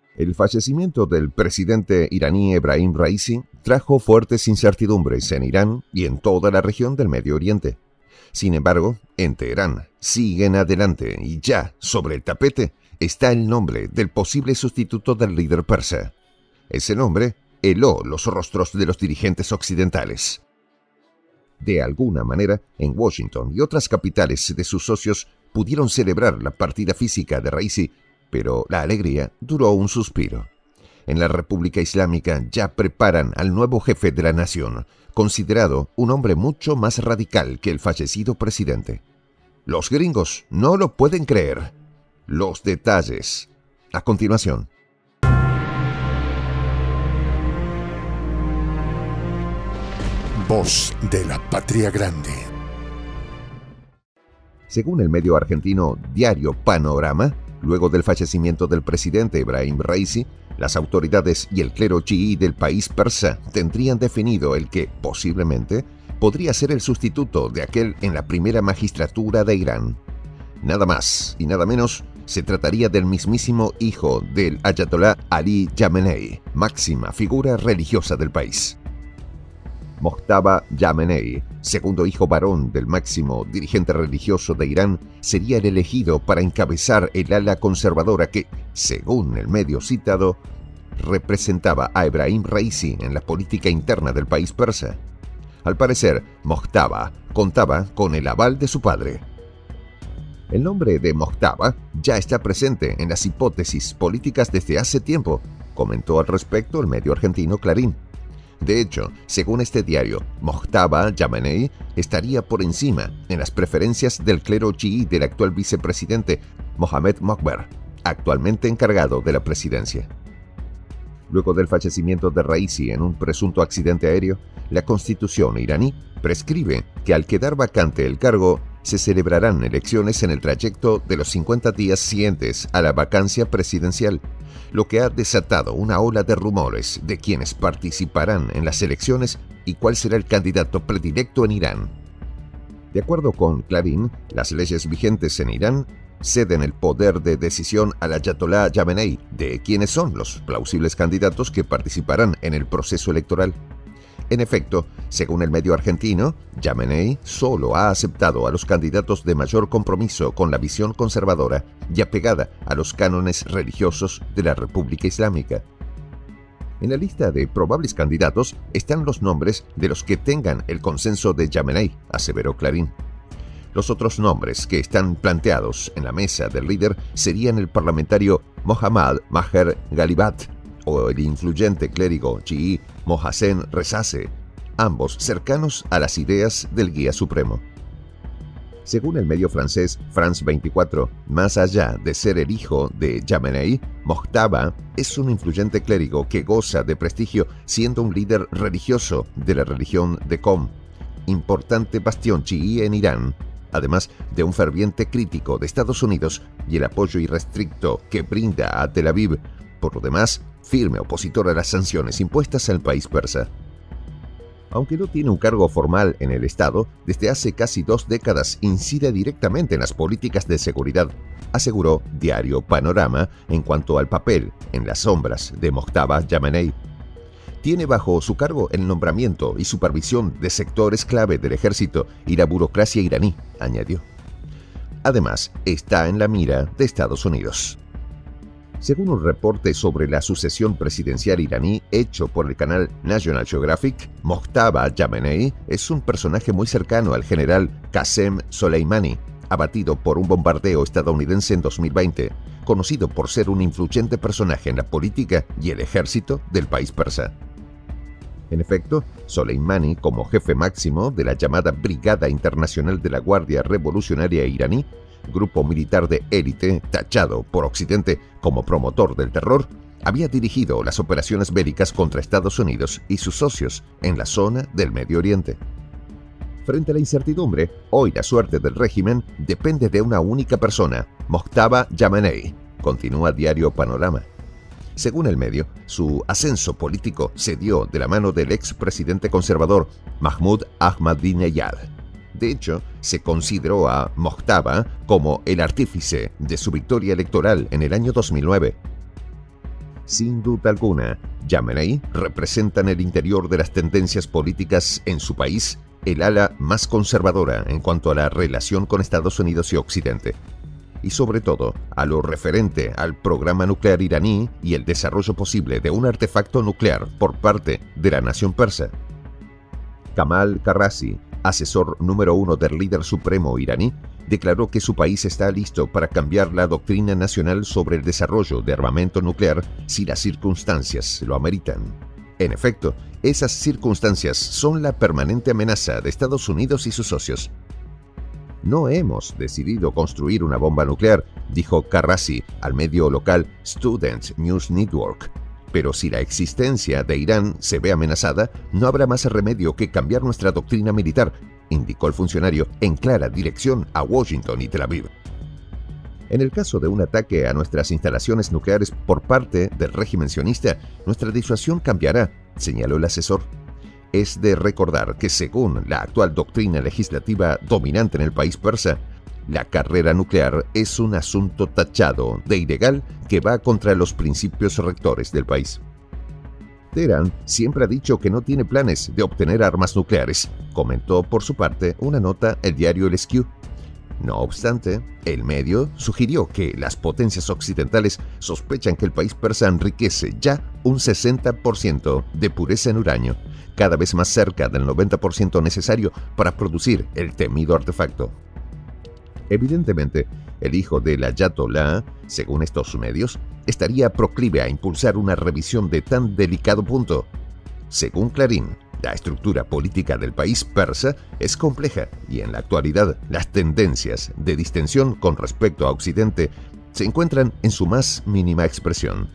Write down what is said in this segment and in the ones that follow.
El fallecimiento del presidente iraní Ebrahim Raisi trajo fuertes incertidumbres en Irán y en toda la región del Medio Oriente. Sin embargo, en Teherán siguen adelante y ya sobre el tapete está el nombre del posible sustituto del líder persa. Ese nombre heló los rostros de los dirigentes occidentales. De alguna manera, en Washington y otras capitales de sus socios pudieron celebrar la partida física de Raisi, pero la alegría duró un suspiro. En la República Islámica ya preparan al nuevo jefe de la nación, considerado un hombre mucho más radical que el fallecido presidente. Los gringos no lo pueden creer. Los detalles, a continuación. Voz de la Patria Grande. Según el medio argentino Diario Panorama, luego del fallecimiento del presidente Ebrahim Raisi, las autoridades y el clero chií del país persa tendrían definido el que, posiblemente, podría ser el sustituto de aquel en la primera magistratura de Irán. Nada más y nada menos, se trataría del mismísimo hijo del ayatolá Ali Jamenei, máxima figura religiosa del país. Mojtaba Jamenei, segundo hijo varón del máximo dirigente religioso de Irán, sería el elegido para encabezar el ala conservadora que, según el medio citado, representaba a Ebrahim Raisi en la política interna del país persa. Al parecer, Mojtaba contaba con el aval de su padre. El nombre de Mojtaba ya está presente en las hipótesis políticas desde hace tiempo, comentó al respecto el medio argentino Clarín. De hecho, según este diario, Mojtaba Jamenei estaría por encima en las preferencias del clero chií del actual vicepresidente Mohamed Mokber, actualmente encargado de la presidencia. Luego del fallecimiento de Raisi en un presunto accidente aéreo, la constitución iraní prescribe que al quedar vacante el cargo, se celebrarán elecciones en el trayecto de los 50 días siguientes a la vacancia presidencial, lo que ha desatado una ola de rumores de quienes participarán en las elecciones y cuál será el candidato predilecto en Irán. De acuerdo con Clarín, las leyes vigentes en Irán ceden el poder de decisión al ayatolá Jamenei de quiénes son los plausibles candidatos que participarán en el proceso electoral. En efecto, según el medio argentino, Jamenei solo ha aceptado a los candidatos de mayor compromiso con la visión conservadora y apegada a los cánones religiosos de la República Islámica. En la lista de probables candidatos están los nombres de los que tengan el consenso de Jamenei, aseveró Clarín. Los otros nombres que están planteados en la mesa del líder serían el parlamentario Mohammad Maher Ghalibat o el influyente clérigo chií Mohsen Rezaei, ambos cercanos a las ideas del guía supremo. Según el medio francés France 24, más allá de ser el hijo de Jamenei, Mojtaba es un influyente clérigo que goza de prestigio siendo un líder religioso de la religión de Qom, importante bastión chií en Irán, además de un ferviente crítico de Estados Unidos y el apoyo irrestricto que brinda a Tel Aviv, por lo demás, firme opositor a las sanciones impuestas al país persa. Aunque no tiene un cargo formal en el Estado, desde hace casi 2 décadas incide directamente en las políticas de seguridad, aseguró Diario Panorama en cuanto al papel en las sombras de Mojtaba Jamenei. Tiene bajo su cargo el nombramiento y supervisión de sectores clave del ejército y la burocracia iraní, añadió. Además, está en la mira de Estados Unidos. Según un reporte sobre la sucesión presidencial iraní hecho por el canal National Geographic, Mojtaba Jamenei es un personaje muy cercano al general Qasem Soleimani, abatido por un bombardeo estadounidense en 2020, conocido por ser un influyente personaje en la política y el ejército del país persa. En efecto, Soleimani, como jefe máximo de la llamada Brigada Internacional de la Guardia Revolucionaria Iraní, grupo militar de élite tachado por Occidente como promotor del terror, había dirigido las operaciones bélicas contra Estados Unidos y sus socios en la zona del Medio Oriente. Frente a la incertidumbre, hoy la suerte del régimen depende de una única persona, Mojtaba Jamenei, continúa Diario Panorama. Según el medio, su ascenso político se dio de la mano del expresidente conservador Mahmoud Ahmadinejad. De hecho, se consideró a Mojtaba como el artífice de su victoria electoral en el año 2009. Sin duda alguna, Jamenei representa en el interior de las tendencias políticas en su país el ala más conservadora en cuanto a la relación con Estados Unidos y Occidente, y sobre todo a lo referente al programa nuclear iraní y el desarrollo posible de un artefacto nuclear por parte de la nación persa. Kamal Karrazi, asesor número 1 del líder supremo iraní, declaró que su país está listo para cambiar la doctrina nacional sobre el desarrollo de armamento nuclear si las circunstancias lo ameritan. En efecto, esas circunstancias son la permanente amenaza de Estados Unidos y sus socios. No hemos decidido construir una bomba nuclear, dijo Karrazi al medio local Student News Network. Pero si la existencia de Irán se ve amenazada, no habrá más remedio que cambiar nuestra doctrina militar, indicó el funcionario en clara dirección a Washington y Tel Aviv. En el caso de un ataque a nuestras instalaciones nucleares por parte del régimen sionista, nuestra disuasión cambiará, señaló el asesor. Es de recordar que según la actual doctrina legislativa dominante en el país persa, la carrera nuclear es un asunto tachado de ilegal que va contra los principios rectores del país. Teherán siempre ha dicho que no tiene planes de obtener armas nucleares, comentó por su parte una nota el diario El Esquí. No obstante, el medio sugirió que las potencias occidentales sospechan que el país persa enriquece ya un 60% de pureza en uranio, cada vez más cerca del 90% necesario para producir el temido artefacto. Evidentemente, el hijo del ayatolá, según estos medios, estaría proclive a impulsar una revisión de tan delicado punto. Según Clarín, la estructura política del país persa es compleja y en la actualidad las tendencias de distensión con respecto a Occidente se encuentran en su más mínima expresión.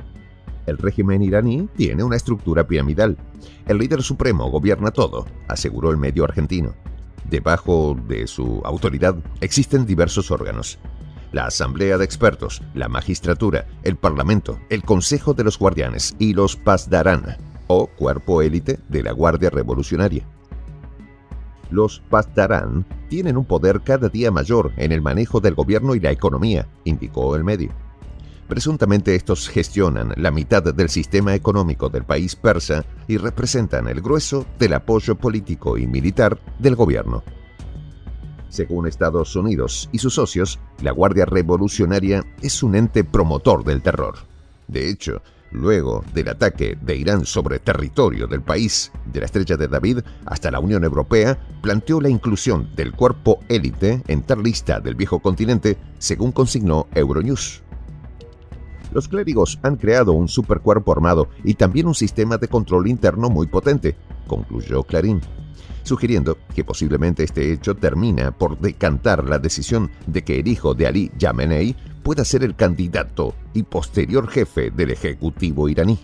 El régimen iraní tiene una estructura piramidal. El líder supremo gobierna todo, aseguró el medio argentino. Debajo de su autoridad existen diversos órganos: la Asamblea de Expertos, la Magistratura, el Parlamento, el Consejo de los Guardianes y los Pasdarán, o cuerpo élite de la Guardia Revolucionaria. Los Pasdarán tienen un poder cada día mayor en el manejo del gobierno y la economía, indicó el medio. Presuntamente estos gestionan la mitad del sistema económico del país persa y representan el grueso del apoyo político y militar del gobierno. Según Estados Unidos y sus socios, la Guardia Revolucionaria es un ente promotor del terror. De hecho, luego del ataque de Irán sobre territorio del país, de la Estrella de David hasta la Unión Europea, planteó la inclusión del cuerpo élite en tal lista del viejo continente, según consignó Euronews. Los clérigos han creado un supercuerpo armado y también un sistema de control interno muy potente, concluyó Clarín, sugiriendo que posiblemente este hecho termina por decantar la decisión de que el hijo de Ali Jamenei pueda ser el candidato y posterior jefe del ejecutivo iraní.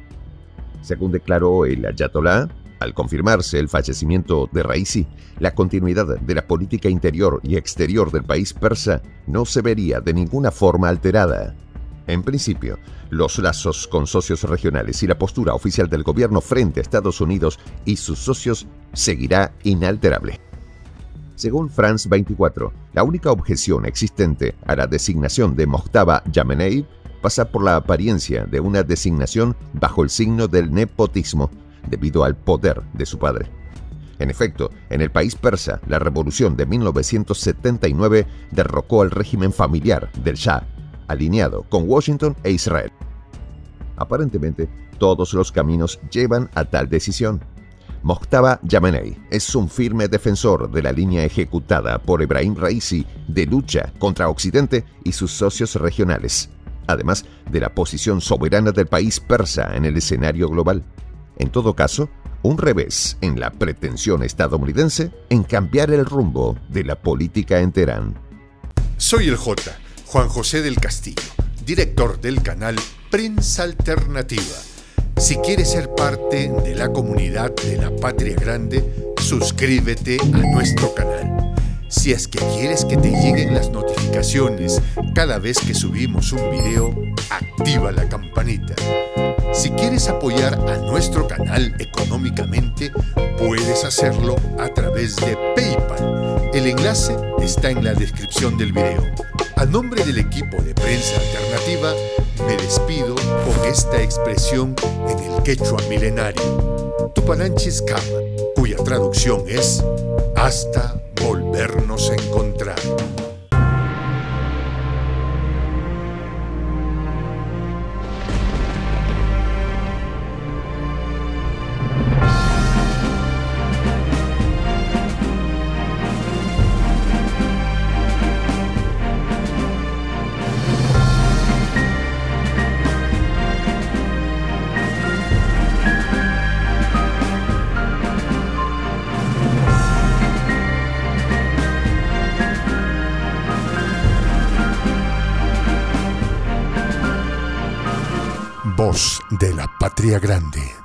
Según declaró el ayatolá, al confirmarse el fallecimiento de Raisi, la continuidad de la política interior y exterior del país persa no se vería de ninguna forma alterada. En principio, los lazos con socios regionales y la postura oficial del gobierno frente a Estados Unidos y sus socios seguirá inalterable. Según France 24, la única objeción existente a la designación de Mojtaba Jamenei pasa por la apariencia de una designación bajo el signo del nepotismo, debido al poder de su padre. En efecto, en el país persa, la revolución de 1979 derrocó al régimen familiar del Shah, alineado con Washington e Israel. Aparentemente, todos los caminos llevan a tal decisión. Mojtaba Jamenei es un firme defensor de la línea ejecutada por Ebrahim Raisi de lucha contra Occidente y sus socios regionales, además de la posición soberana del país persa en el escenario global. En todo caso, un revés en la pretensión estadounidense en cambiar el rumbo de la política en Teherán. Soy el Juan José del Castillo, director del canal Prensa Alternativa. Si quieres ser parte de la comunidad de la Patria Grande, suscríbete a nuestro canal. Si es que quieres que te lleguen las notificaciones cada vez que subimos un video, activa la campanita. Si quieres apoyar a nuestro canal económicamente, puedes hacerlo a través de PayPal. El enlace está en la descripción del video. A nombre del equipo de Prensa Alternativa, me despido con esta expresión en el quechua milenario, Tupananchis Kama, cuya traducción es hasta volvernos a encontrar. Voz de la Patria Grande.